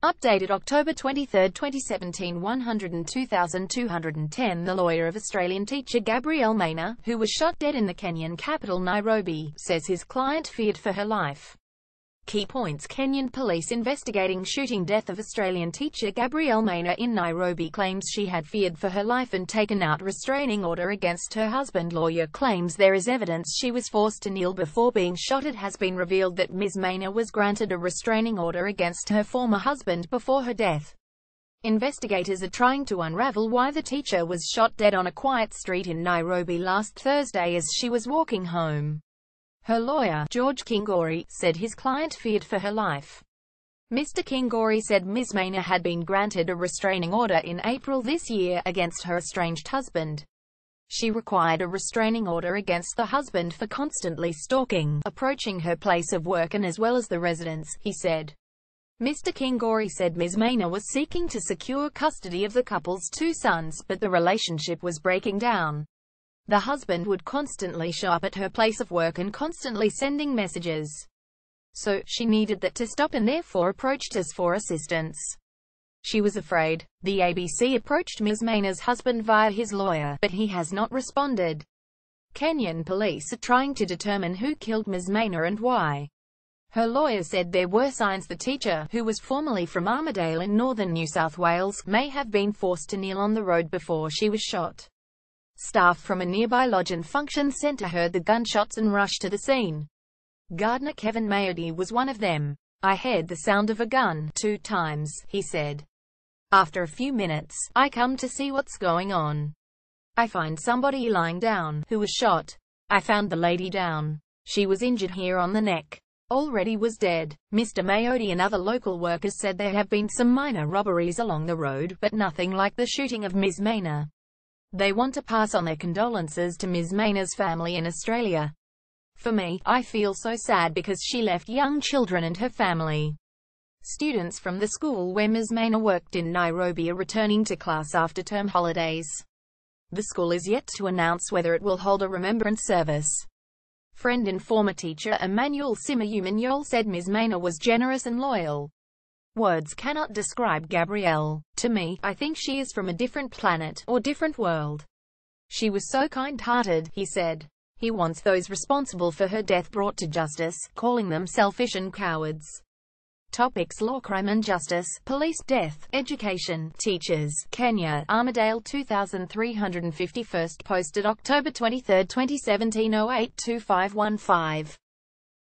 Updated October 23, 2017 102,210 The lawyer of Australian teacher Gabrielle Maynor, who was shot dead in the Kenyan capital Nairobi, says his client feared for her life. Key points: Kenyan police investigating shooting death of Australian teacher Gabrielle Maynor in Nairobi claims she had feared for her life and taken out restraining order against her husband. Lawyer claims there is evidence she was forced to kneel before being shot. It has been revealed that Ms. Maynor was granted a restraining order against her former husband before her death. Investigators are trying to unravel why the teacher was shot dead on a quiet street in Nairobi last Thursday as she was walking home. Her lawyer, George Kingori, said his client feared for her life. Mr. Kingori said Ms. Maynor had been granted a restraining order in April this year against her estranged husband. She required a restraining order against the husband for constantly stalking, approaching her place of work and as well as the residence, he said. Mr. Kingori said Ms. Maynor was seeking to secure custody of the couple's two sons, but the relationship was breaking down. The husband would constantly show up at her place of work and constantly sending messages. So, she needed that to stop and therefore approached us for assistance. She was afraid. The ABC approached Ms. Maynor's husband via his lawyer, but he has not responded. Kenyan police are trying to determine who killed Ms. Maynor and why. Her lawyer said there were signs the teacher, who was formerly from Armidale in northern New South Wales, may have been forced to kneel on the road before she was shot. Staff from a nearby lodge and function centre heard the gunshots and rushed to the scene. Gardener Kevin Mayodi was one of them. "I heard the sound of a gun 2 times, he said. After a few minutes, I come to see what's going on. I find somebody lying down, who was shot. I found the lady down. She was injured here on the neck. Already was dead." Mr. Mayodi and other local workers said there have been some minor robberies along the road, but nothing like the shooting of Ms. Maynor. They want to pass on their condolences to Ms. Maynor's family in Australia. "For me, I feel so sad because she left young children and her family." Students from the school where Ms. Maynor worked in Nairobi are returning to class after term holidays. The school is yet to announce whether it will hold a remembrance service. Friend and former teacher Emmanuel Simayumanyol said Ms. Maynor was generous and loyal. "Words cannot describe Gabrielle. To me, I think she is from a different planet, or different world. She was so kind-hearted," he said. He wants those responsible for her death brought to justice, calling them selfish and cowards. Topics: Law, crime and justice, police, death, education, teachers, Kenya, Armidale 2351st posted October 23, 2017 082515.